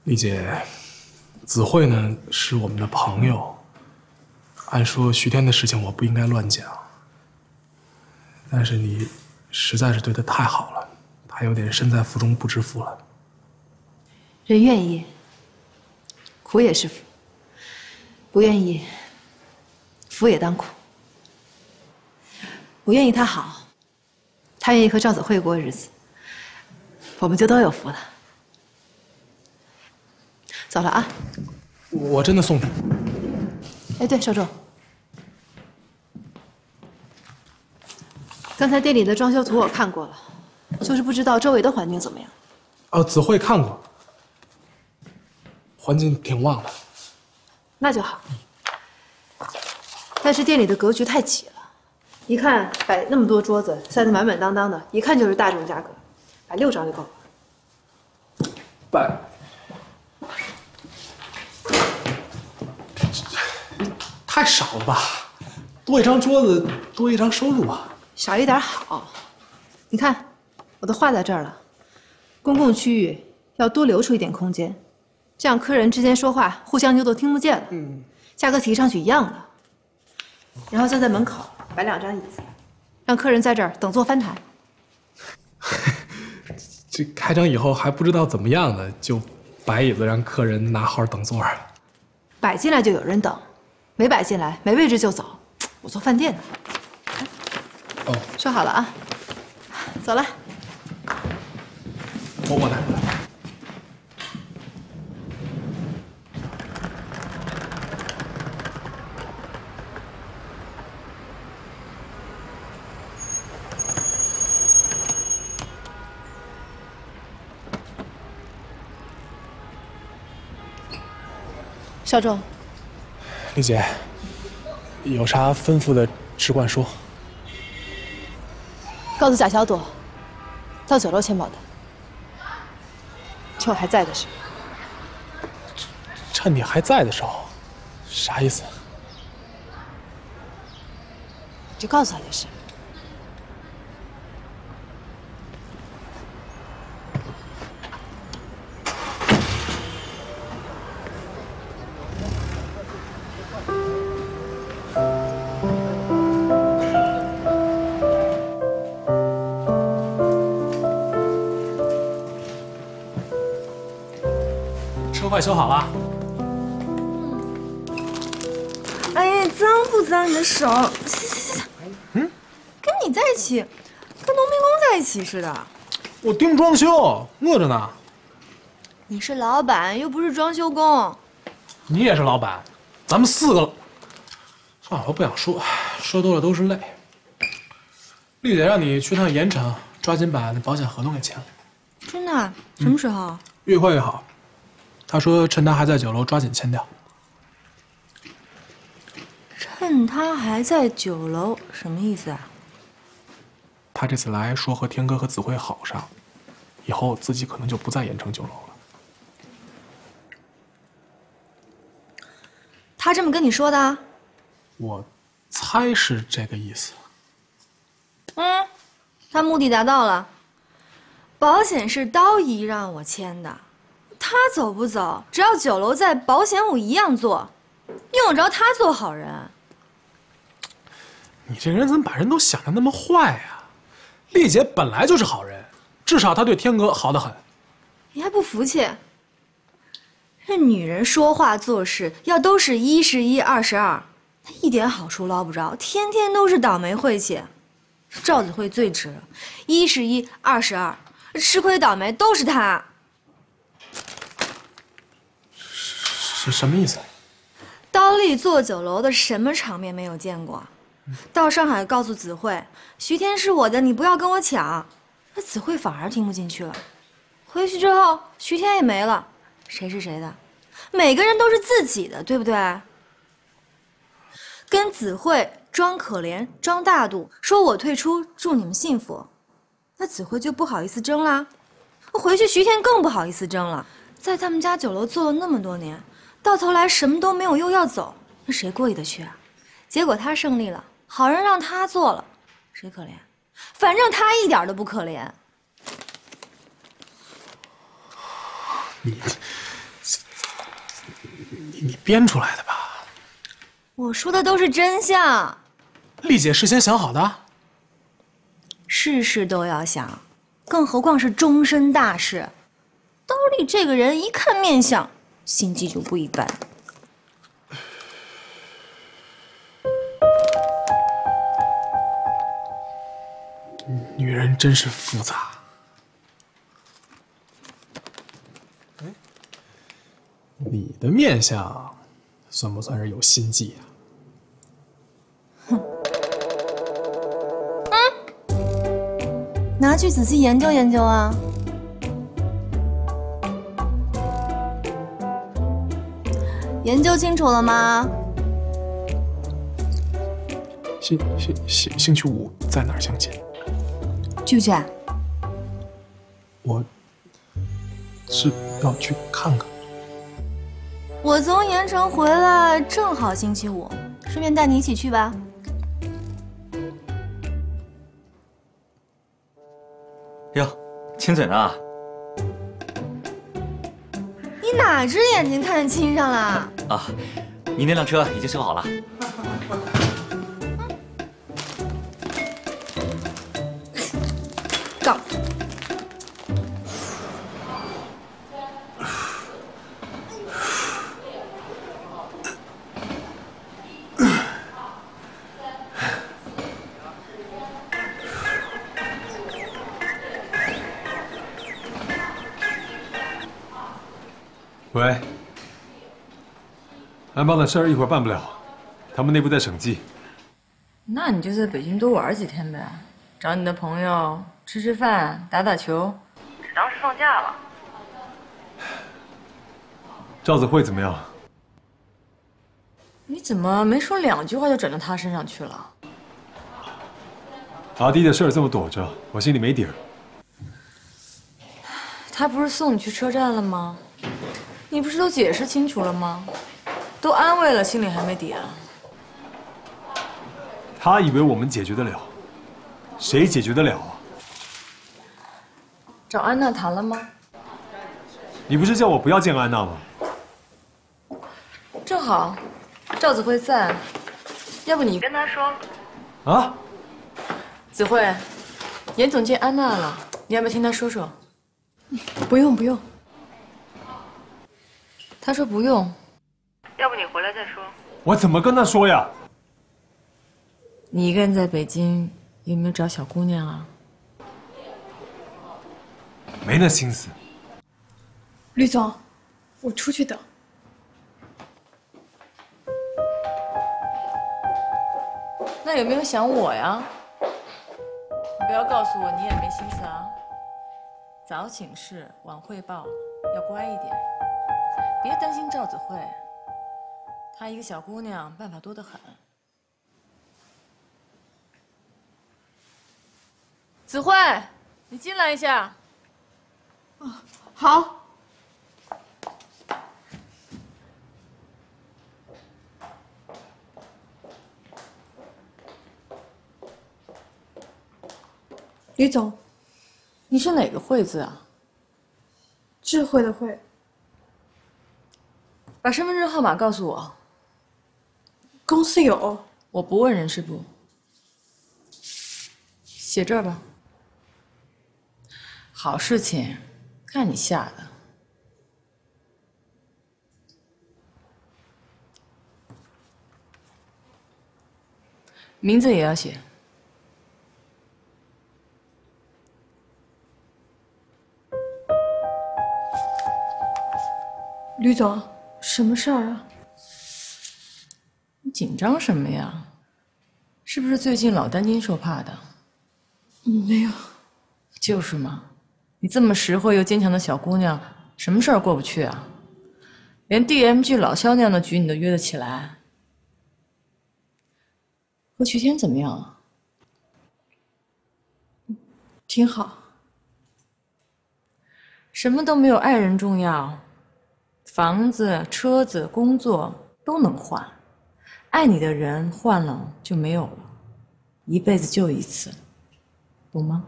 丽姐，子慧呢是我们的朋友，按说徐天的事情我不应该乱讲，但是你实在是对她太好了，她有点身在福中不知福了。 人愿意，苦也是福；不愿意，福也当苦。我愿意他好，他愿意和赵子慧过日子，我们就都有福了。走了啊！ 我真的送你。 哎，对，少仲，刚才店里的装修图我看过了，就是不知道周围的环境怎么样。 子慧看过，环境挺旺的。 那就好。但是店里的格局太挤了，一看摆那么多桌子，塞得满满当当的，一看就是大众价格，摆6张就够了。 摆。太少了吧？多一张桌子，多一张收入啊。 少一点好。你看，我都画在这儿了。公共区域要多留出一点空间，这样客人之间说话互相就都听不见了。价格提上去一样的。然后再在门口摆2张椅子，让客人在这儿等坐翻台。 这开张以后还不知道怎么样呢，就摆椅子让客人拿号等座。 摆进来就有人等，没摆进来没位置就走。我做饭店的。 哦， 说好了啊，走了。 我来。 少仲， 丽姐，有啥吩咐的只管说。 告诉贾小朵，到酒楼签保单。趁我还在的时候。 趁你还在的时候，啥意思？ 就告诉他就是。 车快修好了。 哎呀，脏不脏？你的手？行。跟你在一起，跟农民工在一起似的。 我盯装修，饿着呢。 你是老板，又不是装修工。 你也是老板，咱们4个。算了，我不想说，说多了都是泪。丽姐让你去趟盐城，抓紧把那保险合同给签了。 真的？什么时候？ 越快越好。他说趁他还在酒楼，抓紧签掉。 趁他还在酒楼，什么意思啊？ 他这次来说和天哥和子慧好上，以后自己可能就不在盐城酒楼了。 他这么跟你说的？ 我猜是这个意思。 他目的达到了。保险是刀姨让我签的，他走不走，只要酒楼在，保险我一样做，用得着他做好人？ 你这人怎么把人都想得那么坏呀？丽姐本来就是好人，至少她对天哥好得很。 你还不服气？这女人说话做事要都是1是1，2是2，她一点好处捞不着，天天都是倒霉晦气。赵子慧最值了，1是1，2是2，吃亏倒霉都是她。 是什么意思？ 刀丽做酒楼的什么场面没有见过？到上海告诉子慧，徐天是我的，你不要跟我抢。那子慧反而听不进去了。回去之后，徐天也没了，谁是谁的？每个人都是自己的，对不对？跟子慧装可怜、装大度，说我退出，祝你们幸福。那子慧就不好意思争啦。回去徐天更不好意思争了，在他们家酒楼做了那么多年，到头来什么都没有，又要走，那谁过意得去啊？结果他胜利了，好人让他做了，谁可怜？反正他一点都不可怜。 你编出来的吧？ 我说的都是真相。 丽姐事先想好的。 事事都要想，更何况是终身大事。刀丽这个人，一看面相，心机就不一般。 女人真是复杂。你的面相算不算是有心计啊？ 拿去仔细研究研究啊。研究清楚了吗？ 星期五在哪儿相见？ 去不去？ 我是要去看看。 我从盐城回来，正好星期五，顺便带你一起去吧。 哟，亲嘴呢？ 你哪只眼睛看亲上了？ 啊，你那辆车已经修好了。 告。 喂，安邦的事儿一会儿办不了，他们内部在审计。 那你就在北京多玩几天呗，找你的朋友吃吃饭、打打球，只当是放假了。 赵子慧怎么样？ 你怎么没说2句话就转到他身上去了？ 阿弟的事儿这么躲着，我心里没底儿。 他不是送你去车站了吗？你不是都解释清楚了吗？都安慰了，心里还没底啊？ 他以为我们解决得了，谁解决得了啊？ 找安娜谈了吗？ 你不是叫我不要见安娜吗？ 正好，赵子慧在，要不你跟他说。 啊？ 子慧，严总见安娜了，你要不要听他说说？ 不用不用。 他说不用，要不你回来再说。 我怎么跟他说呀？ 你一个人在北京，有没有找小姑娘啊？ 没那心思。 吕总，我出去等。 那有没有想我呀？你不要告诉我你也没心思啊。早请示，晚汇报，要乖一点。别担心赵子慧，她一个小姑娘，办法多得很。子慧，你进来一下。 好。吕总， 你是哪个慧字啊？ 智慧的慧。 把身份证号码告诉我。 公司有。 我不问人事部。写这儿吧。好事情，看你下的。名字也要写。 吕总，什么事儿啊？ 你紧张什么呀？是不是最近老担惊受怕的？ 没有。 就是嘛，你这么实惠又坚强的小姑娘，什么事儿过不去啊？连 DMG 老肖那样的局你都约得起来？和徐天怎么样啊？ 挺好。 什么都没有爱人重要，房子、车子、工作都能换，爱你的人换了就没有了，一辈子就一次，懂吗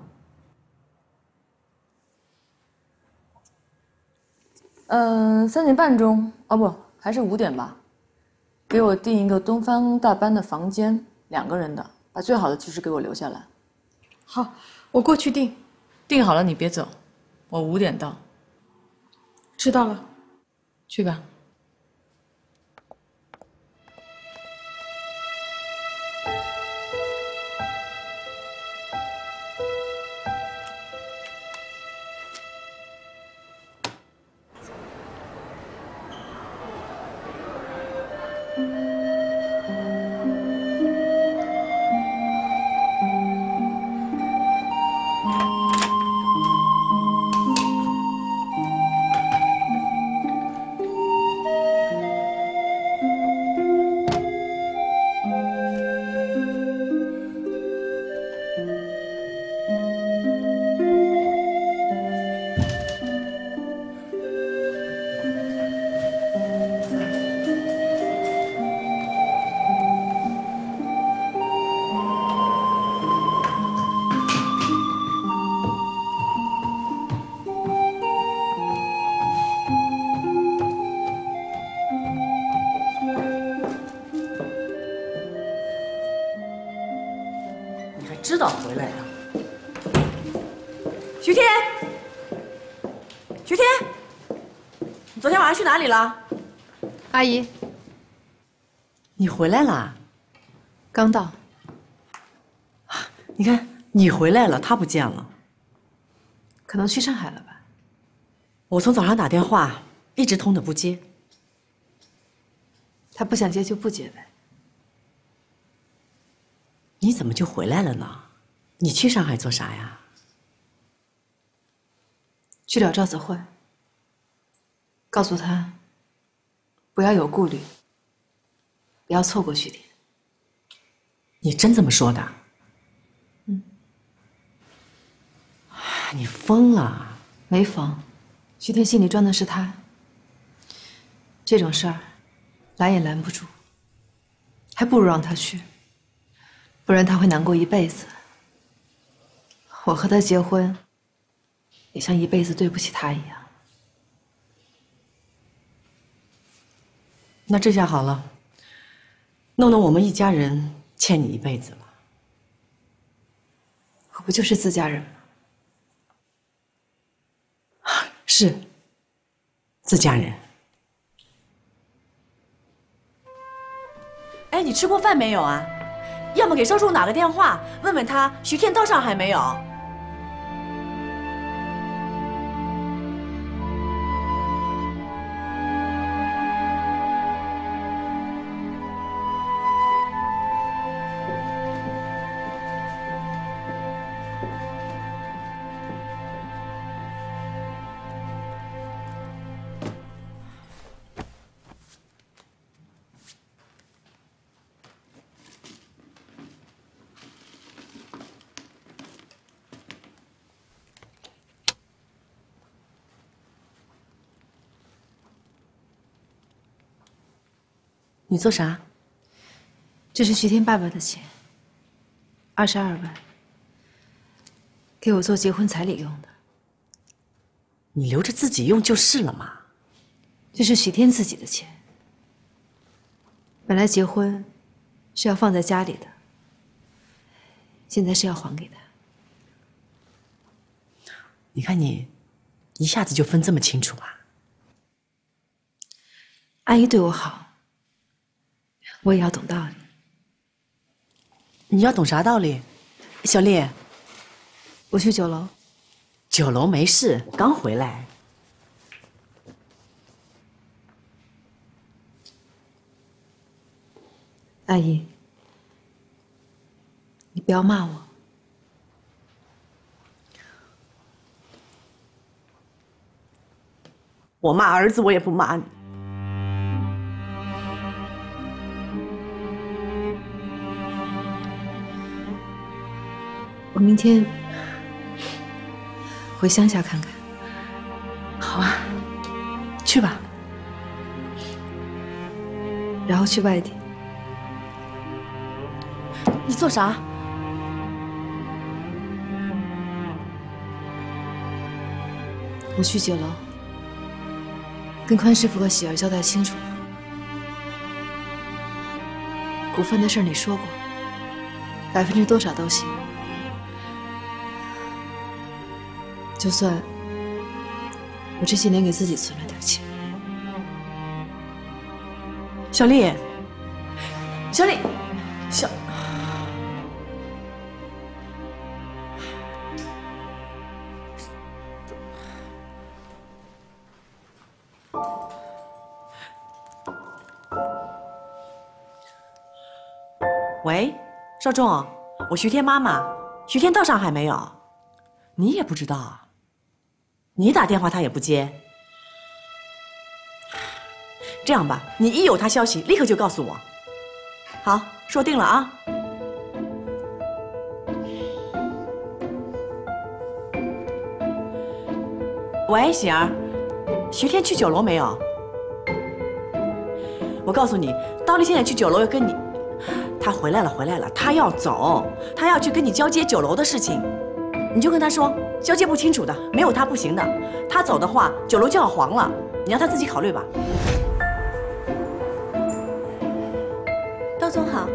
？3点半钟，哦不， 还是5点吧。给我订一个东方大班的房间，2个人的，把最好的技师给我留下来。 好，我过去订。 订好了你别走，我5点到。 知道了。 去吧。 知道回来了。徐天，徐天，你昨天晚上去哪里了？ 阿姨， 你回来了？ 刚到。 你看，你回来了，他不见了。 可能去上海了吧？ 我从早上打电话，一直通的不接。 他不想接就不接呗。 你怎么就回来了呢？你去上海做啥呀？ 去找赵子慧，告诉他不要有顾虑，不要错过徐天。 你真这么说的？ 嗯。 你疯了？ 没疯，徐天心里装的是他。这种事儿拦也拦不住，还不如让他去，不然他会难过一辈子。我和他结婚，也像一辈子对不起他一样。 那这下好了，弄得我们一家人欠你一辈子了。 我不就是自家人吗？ 是，自家人。哎，你吃过饭没有啊？要么给邵柱打个电话，问问他徐天到上海没有。你做啥？ 这是徐天爸爸的钱，22万，给我做结婚彩礼用的。 你留着自己用就是了嘛。 这是徐天自己的钱，本来结婚是要放在家里的，现在是要还给他。 你看你，一下子就分这么清楚啊？ 阿姨对我好。我也要懂道理。 你要懂啥道理？小丽， 我去酒楼。 酒楼没事，刚回来。 阿姨，你不要骂我。 我骂儿子，我也不骂你。 我明天回乡下看看。 好啊，去吧。 然后去外地。 你做啥？ 我去酒楼，跟宽师傅和喜儿交代清楚了， 股份的事你说过，%多少都行。就算我这些年给自己存了点钱。 小丽，小丽，小。 喂，少仲，我徐天妈妈，徐天到上海没有？你也不知道啊？你打电话他也不接。这样吧，你一有他消息，立刻就告诉我。好，说定了啊。喂，喜儿，徐天去酒楼没有？我告诉你，刀丽现在去酒楼要跟你。 他回来了，他要走，他要去跟你交接酒楼的事情，你就跟他说，交接不清楚的，没有他不行的。他走的话，酒楼就要黄了，你让他自己考虑吧。 刀总好。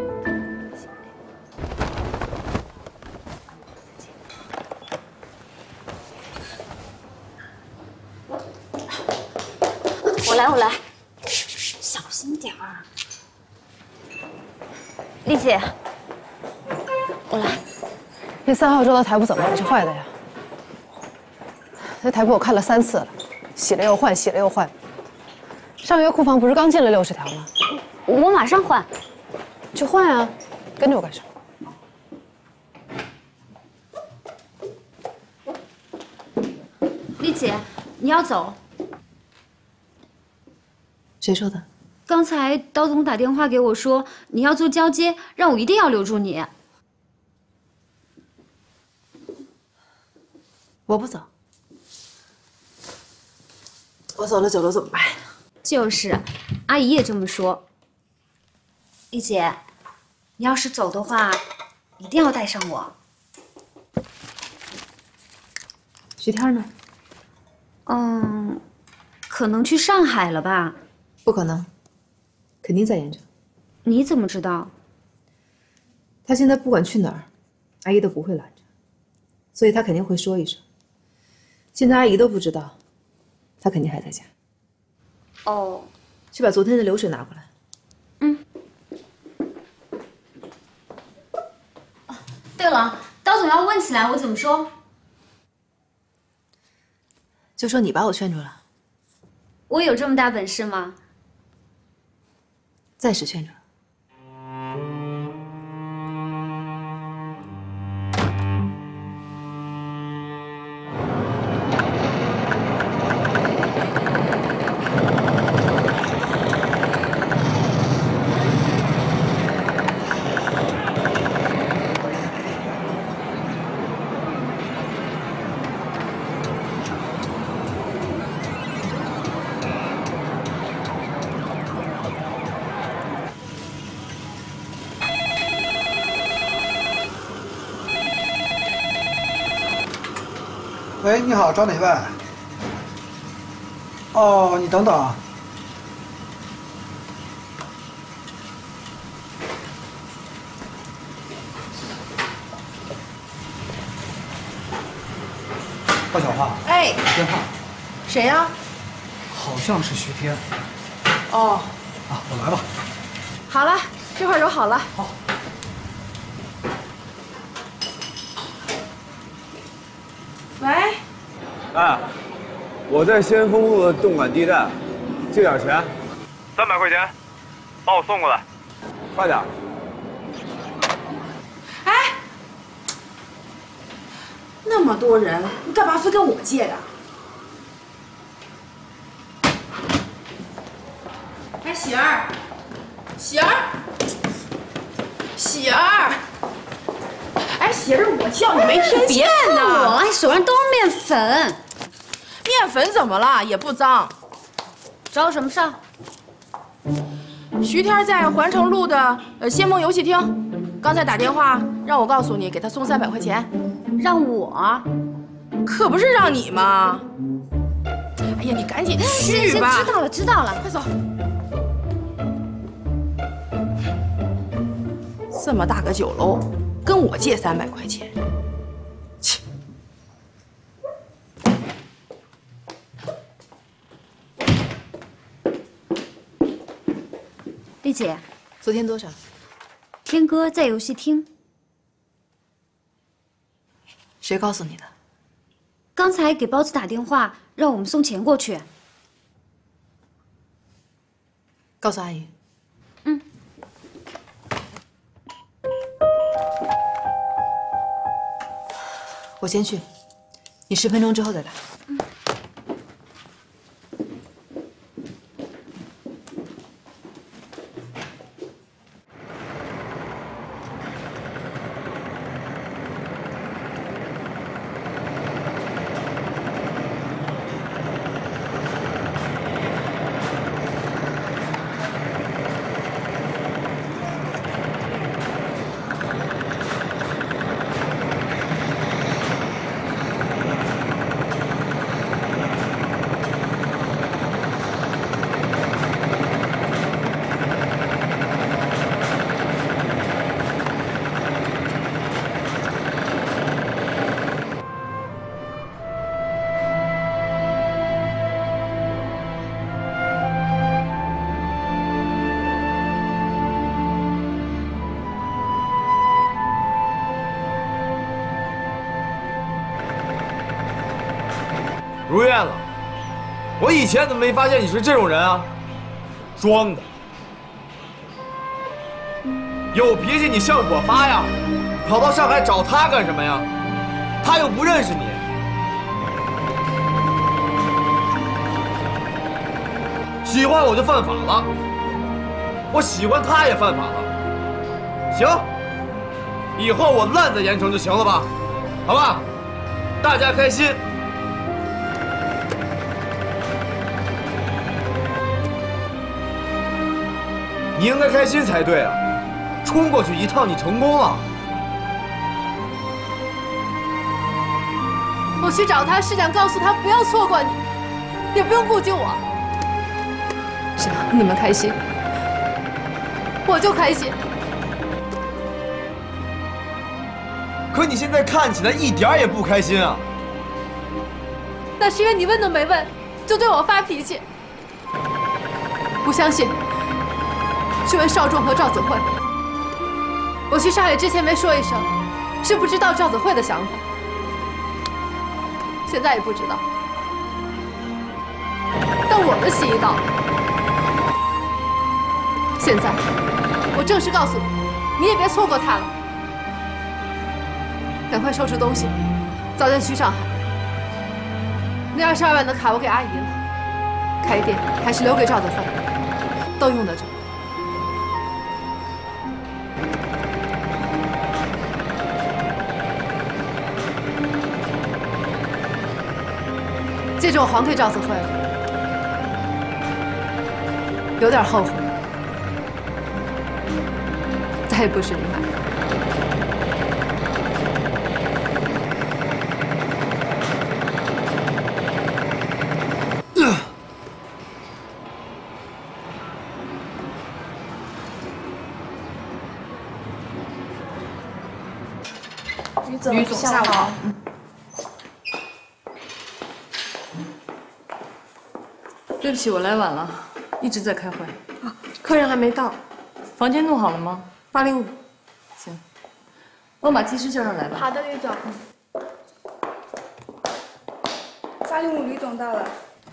我来，小心点儿。 丽姐，我来。 那3号桌的台布怎么了？是坏的呀？那台布我看了3次了，洗了又换，洗了又换。上月库房不是刚进了60条吗？ 我马上换。 去换啊！跟着我干什么？ 丽姐，你要走？ 谁说的？ 刚才刀总打电话给我说你要做交接，让我一定要留住你。 我不走，我走了酒楼怎么办？ 就是，阿姨也这么说。丽姐，你要是走的话，一定要带上我。 徐天呢？ 可能去上海了吧？ 不可能。 肯定在盐城。 你怎么知道？ 他现在不管去哪儿，阿姨都不会拦着，所以他肯定会说一声。现在阿姨都不知道，他肯定还在家。 哦， 去把昨天的流水拿过来。 嗯。对了，刀总要问起来，我怎么说？ 就说你把我劝住了。 我有这么大本事吗？ 暂时劝住了。 喂，你好，找哪位？哦，你等等啊。鲍小花。 哎， 电话。 谁呀？ 好像是徐天。 哦。 啊，我来吧。 好了，这会儿揉好了。 好。 喂， 哎，我在先锋路的动感地带，借点钱，300块钱，帮我送过来，快点。 哎，那么多人，你干嘛非跟我借呀？哎，喜儿，喜儿，喜儿。 哎，喜儿，我叫你没听见呢。 我手上都是面粉。 面粉怎么了？也不脏。 找我什么事儿？ 徐天在环城路的先锋游戏厅，刚才打电话让我告诉你，给他送300块钱。 让我？ 可不是让你吗？哎呀，你赶紧去吧。 知道了，知道了， 快走。 这么大个酒楼，跟我借300块钱，切！ 丽姐， 昨天多少？ 天哥在游戏厅。 谁告诉你的？ 刚才给包子打电话，让我们送钱过去。 告诉阿姨。 嗯。 我先去，你10分钟之后再来。 如愿了，我以前怎么没发现你是这种人啊？装的，有脾气你向我发呀，跑到上海找他干什么呀？他又不认识你。喜欢我就犯法了，我喜欢他也犯法了。行，以后我烂在盐城就行了吧？好吧，大家开心。你应该开心才对啊！冲过去一趟，你成功了。 我去找他是想告诉他不要错过你，也不用顾及我。只要你们开心，我就开心。 可你现在看起来一点也不开心啊！ 那是因为你问都没问，就对我发脾气。不相信？去问少仲和赵子慧。我去上海之前没说一声，是不知道赵子慧的想法，现在也不知道。但我的心意到了，现在我正式告诉你，你也别错过他了。赶快收拾东西，早点去上海。那22万的卡我给阿姨了，开店还是留给赵子慧，都用得着。这种还给赵子慧了，有点后悔，再也不是你买的。 吕总下午好。 对不起，我来晚了，一直在开会。 啊，客人还没到。 房间弄好了吗 ？805。 行，帮我把技师叫上来吧。 好的，吕总。805，吕总到了。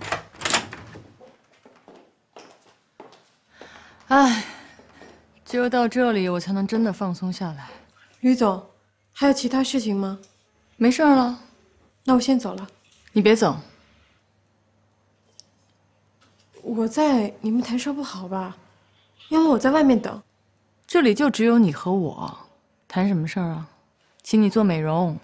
唉，只有到这里，我才能真的放松下来。 吕总，还有其他事情吗？ 没事了。 那我先走了。 你别走。 我在，你们谈说不好吧？要么我在外面等。 这里就只有你和我，谈什么事儿啊？请你做美容。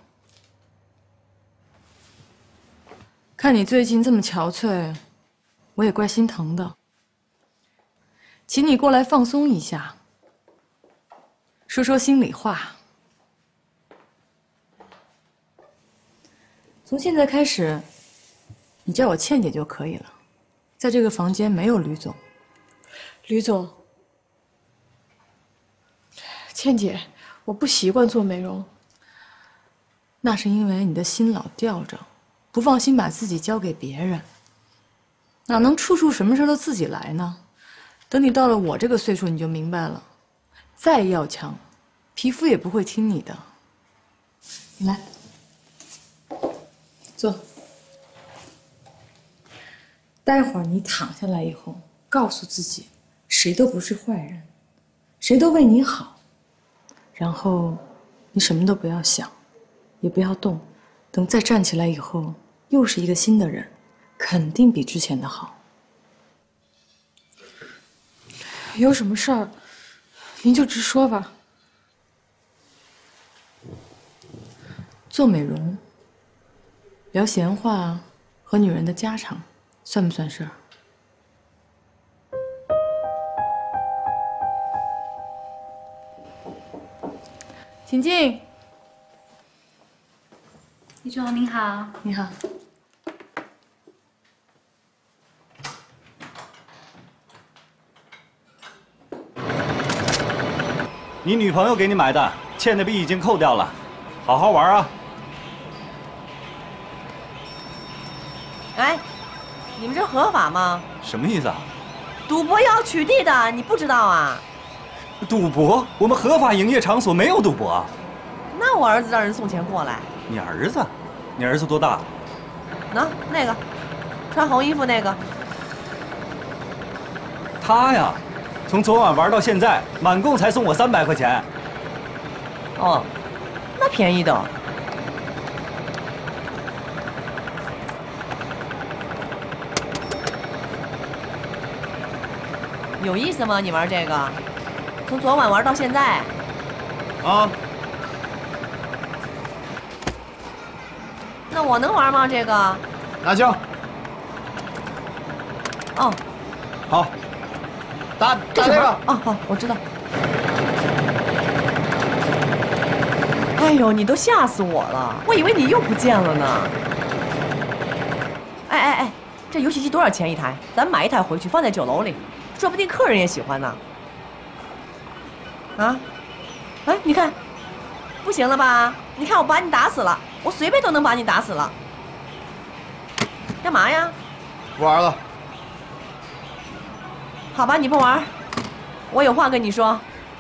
看你最近这么憔悴，我也怪心疼的。请你过来放松一下，说说心里话。从现在开始，你叫我倩姐就可以了。在这个房间没有吕总。 吕总， 倩姐，我不习惯做美容。 那是因为你的心老吊着，不放心把自己交给别人，哪能处处什么事都自己来呢？等你到了我这个岁数，你就明白了，再要强，皮肤也不会听你的。你来，坐。待会儿你躺下来以后，告诉自己，谁都不是坏人，谁都为你好。然后，你什么都不要想，也不要动。等再站起来以后，又是一个新的人，肯定比之前的好。 有什么事儿，您就直说吧。 做美容，聊闲话和女人的家常，算不算事儿？请进。 李总您好。 你好。 你女朋友给你买的，欠的币已经扣掉了，好好玩啊！ 哎，你们这合法吗？ 什么意思啊？ 赌博要取缔的，你不知道啊？ 赌博？我们合法营业场所没有赌博。 那我儿子让人送钱过来。 你儿子？你儿子多大？ 那个，穿红衣服那个。 他呀，从昨晚玩到现在，满共才送我300块钱。 哦，那便宜的。有意思吗？你玩这个，从昨晚玩到现在。 啊。 那我能玩吗？这个？ 拿枪。 哦。 好。打这个。 哦，好，我知道。哎呦，你都吓死我了！我以为你又不见了呢。哎，这游戏机多少钱一台？咱买一台回去放在酒楼里，说不定客人也喜欢呢。啊？哎，你看，不行了吧？你看我把你打死了，我随便都能把你打死了。干嘛呀？ 不玩了。 好吧，你不玩，我有话跟你说。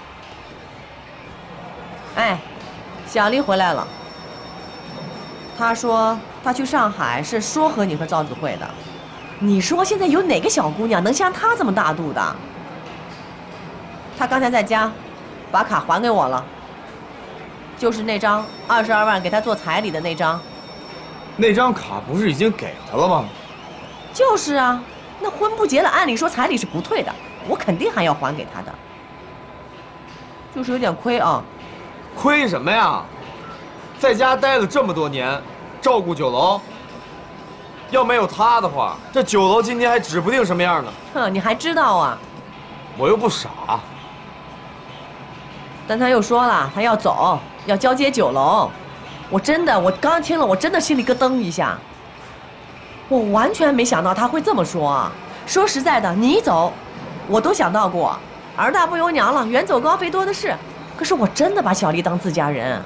哎，小丽回来了。她说她去上海是说和你和赵子慧的。你说现在有哪个小姑娘能像她这么大度的？她刚才在家，把卡还给我了，就是那张22万给她做彩礼的那张。 那张卡不是已经给她了吗？ 就是啊。那婚不结了，按理说彩礼是不退的，我肯定还要还给他的，就是有点亏啊。 亏什么呀？在家待了这么多年，照顾酒楼，要没有他的话，这酒楼今天还指不定什么样呢。 哼，你还知道啊？ 我又不傻。 但他又说了，他要走，要交接酒楼。我刚听了，我真的心里咯噔一下。我完全没想到他会这么说啊！说实在的，你走，我都想到过，儿大不由娘了，远走高飞多的是。可是我真的把小丽当自家人。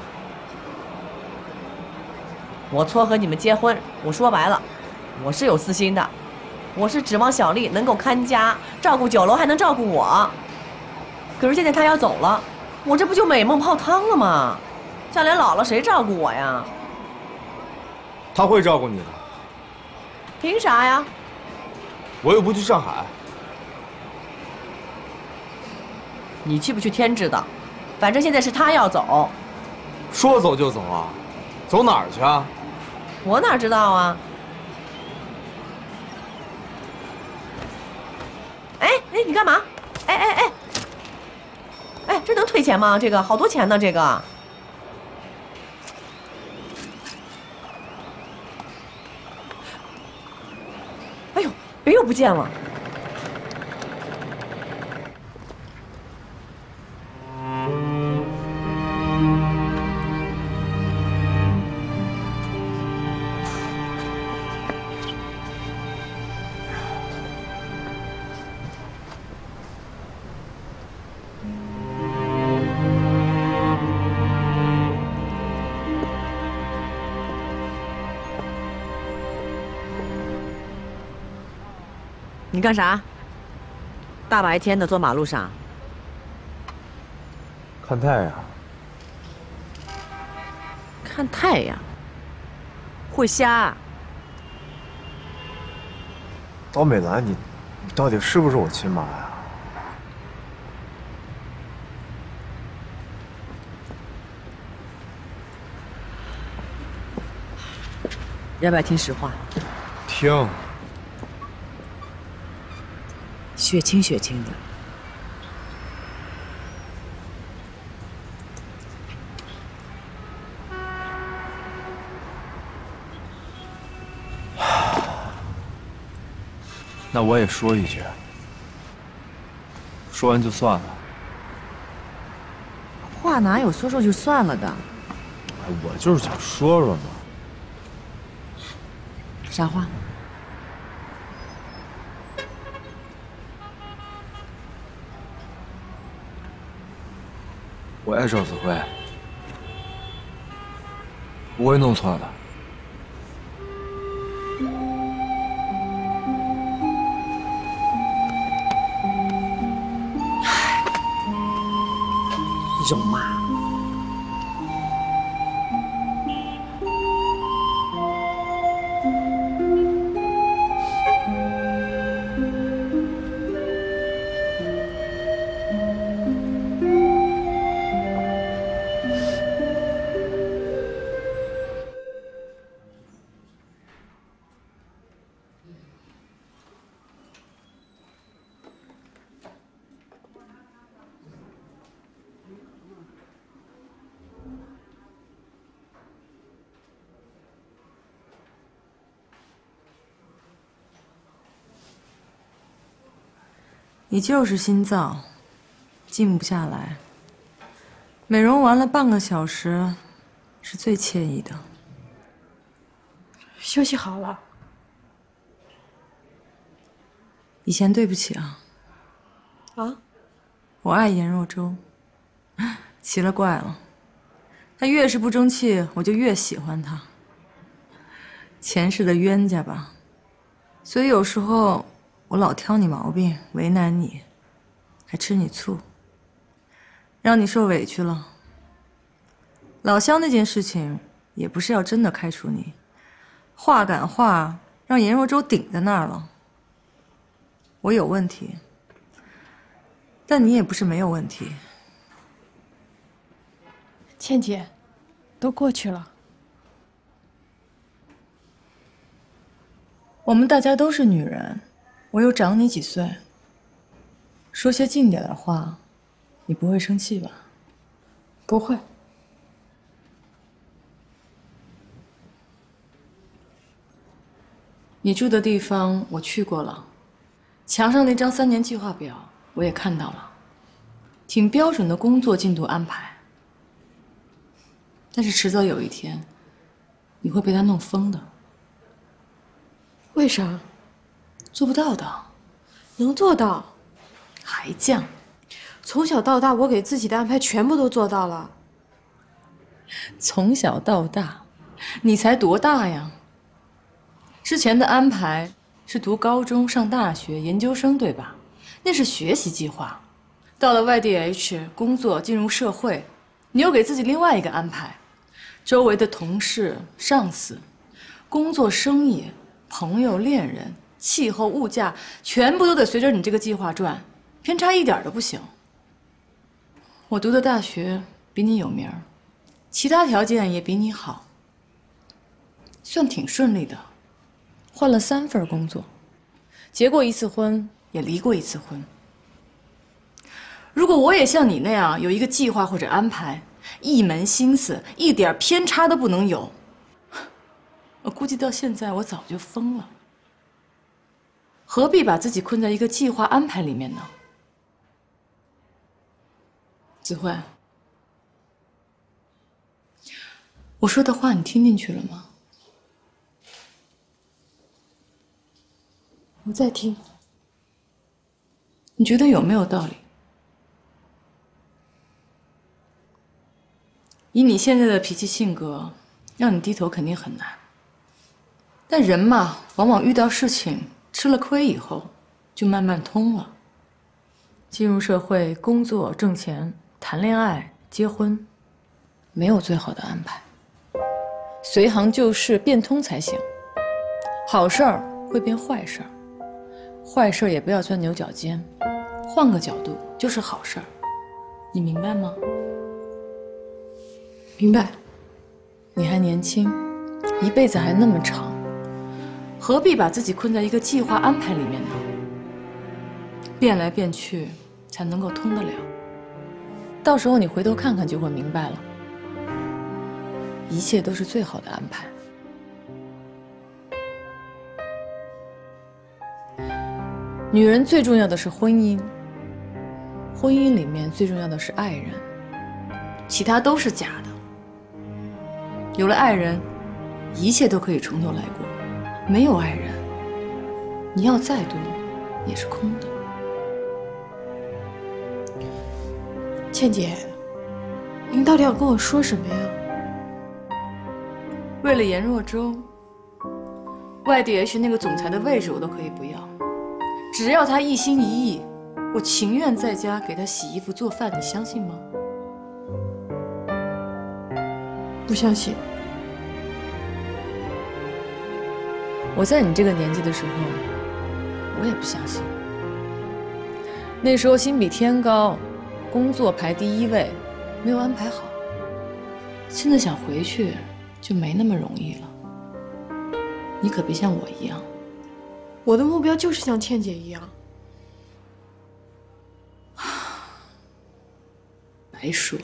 我撮合你们结婚，我说白了，我是有私心的，我是指望小丽能够看家、照顾酒楼，还能照顾我。可是现在她要走了，我这不就美梦泡汤了吗？将来老了谁照顾我呀？ 他会照顾你的。 凭啥呀？ 我又不去上海。 你去不去天知道，反正现在是他要走。 说走就走啊？走哪儿去啊？ 我哪知道啊？哎，你干嘛？哎，这能退钱吗？这个好多钱呢，这个。哎呦，别又不见了。 你干啥？大白天的坐马路上？ 看太阳。 看太阳？会瞎？ 刀美兰，你到底是不是我亲妈呀？ 要不要听实话？ 听。 血清血清的。 那我也说一句，说完就算了。 话哪有说说就算了的？ 我就是想说说嘛。 啥话？ 我爱赵子慧，不会弄错的。 肉麻。 你就是心燥，静不下来。美容完了半个小时，是最惬意的。 休息好了。 以前对不起啊。 啊？ 我爱颜若舟，奇了怪了，他越是不争气，我就越喜欢他。前世的冤家吧，所以有时候我老挑你毛病，为难你，还吃你醋，让你受委屈了。老乡那件事情也不是要真的开除你，话赶话，让颜若舟顶在那儿了。我有问题，但你也不是没有问题。 倩姐，都过去了。 我们大家都是女人，我又长你几岁，说些近点的话，你不会生气吧？ 不会。 你住的地方我去过了，墙上那张3年计划表我也看到了，挺标准的工作进度安排。但是迟早有一天，你会被他弄疯的。 为啥？ 做不到的。 能做到。 还犟。 从小到大，我给自己的安排全部都做到了。 从小到大，你才多大呀？之前的安排是读高中、上大学、研究生，对吧？那是学习计划。到了 YDH 工作，进入社会，你又给自己另外一个安排，周围的同事、上司、工作、生意、朋友、恋人、气候、物价，全部都得随着你这个计划转，偏差一点都不行。我读的大学比你有名儿，其他条件也比你好，算挺顺利的。换了3份工作，结过1次婚，也离过1次婚。如果我也像你那样有一个计划或者安排，一门心思，一点偏差都不能有，我估计到现在我早就疯了。何必把自己困在一个计划安排里面呢？子慧，我说的话你听进去了吗？ 我在听。 你觉得有没有道理？以你现在的脾气性格，让你低头肯定很难。但人嘛，往往遇到事情吃了亏以后， 就慢慢通了。进入社会，工作、挣钱、谈恋爱、结婚，没有最好的安排。随行就市，变通才行。好事儿会变坏事儿，坏事儿也不要钻牛角尖，换个角度就是好事儿。你明白吗？ 明白。 你还年轻，一辈子还那么长，何必把自己困在一个计划安排里面呢？变来变去，才能够通得了。到时候你回头看看就会明白了，一切都是最好的安排。女人最重要的是婚姻，婚姻里面最重要的是爱人，其他都是假的。有了爱人，一切都可以从头来过；没有爱人，你要再多也是空的。 倩姐，您到底要跟我说什么呀？ 为了颜若舟，外地 H 那个总裁的位置我都可以不要，只要他一心一意，我情愿在家给他洗衣服做饭，你相信吗？ 不相信。 我在你这个年纪的时候，我也不相信。那时候心比天高，工作排第1位，没有安排好。现在想回去就没那么容易了。你可别像我一样。 我的目标就是像倩姐一样。 白说。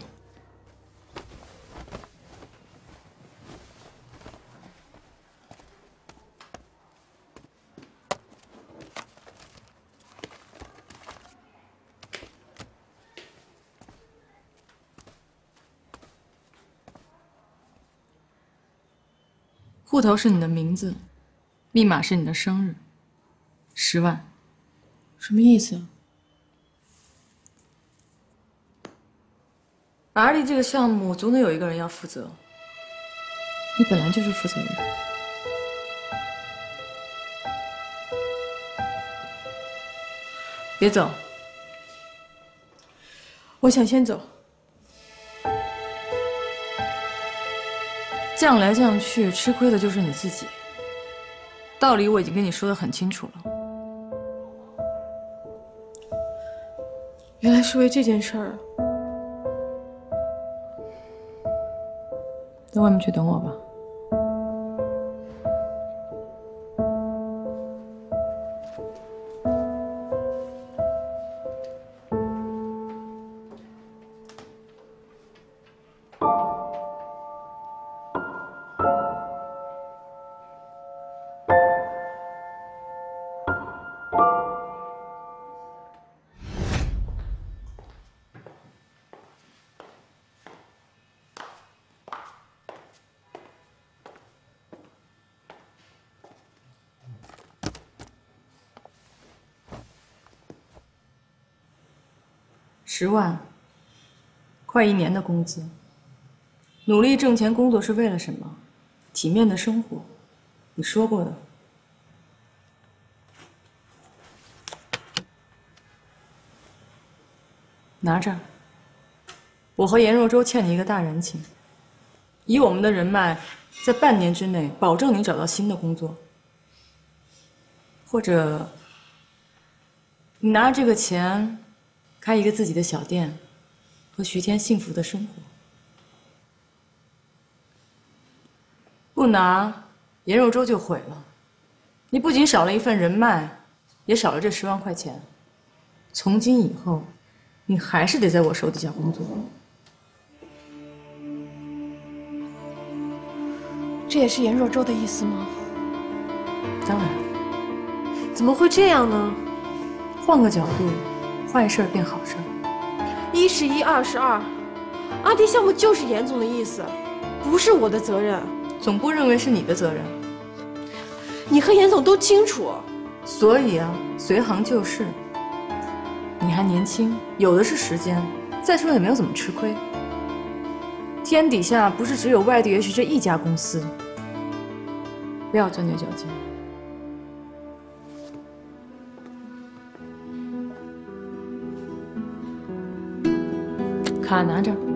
户头是你的名字，密码是你的生日，10万。 什么意思啊 ？RD 这个项目总得有一个人要负责，你本来就是负责人。别走， 我想先走。 降来降去，吃亏的就是你自己。道理我已经跟你说得很清楚了。 原来是为这件事儿。 到外面去等我吧。10万，快1年的工资。努力挣钱工作是为了什么？体面的生活，你说过的。拿着，我和颜若舟欠你一个大人情。以我们的人脉，在半年之内保证你找到新的工作。或者，你拿着这个钱，开一个自己的小店，和徐天幸福的生活。不拿，颜若舟就毁了。你不仅少了一份人脉，也少了这10万块钱。从今以后，你还是得在我手底下工作。 这也是颜若舟的意思吗？ 当然。 怎么会这样呢？ 换个角度，坏事变好事。 1是1，2是2。RD项目就是严总的意思，不是我的责任。 总部认为是你的责任。 你和严总都清楚。 所以啊，随行就市。你还年轻，有的是时间。再说也没有怎么吃亏。天底下不是只有外地 H 这一家公司。不要钻牛角尖。 卡拿着。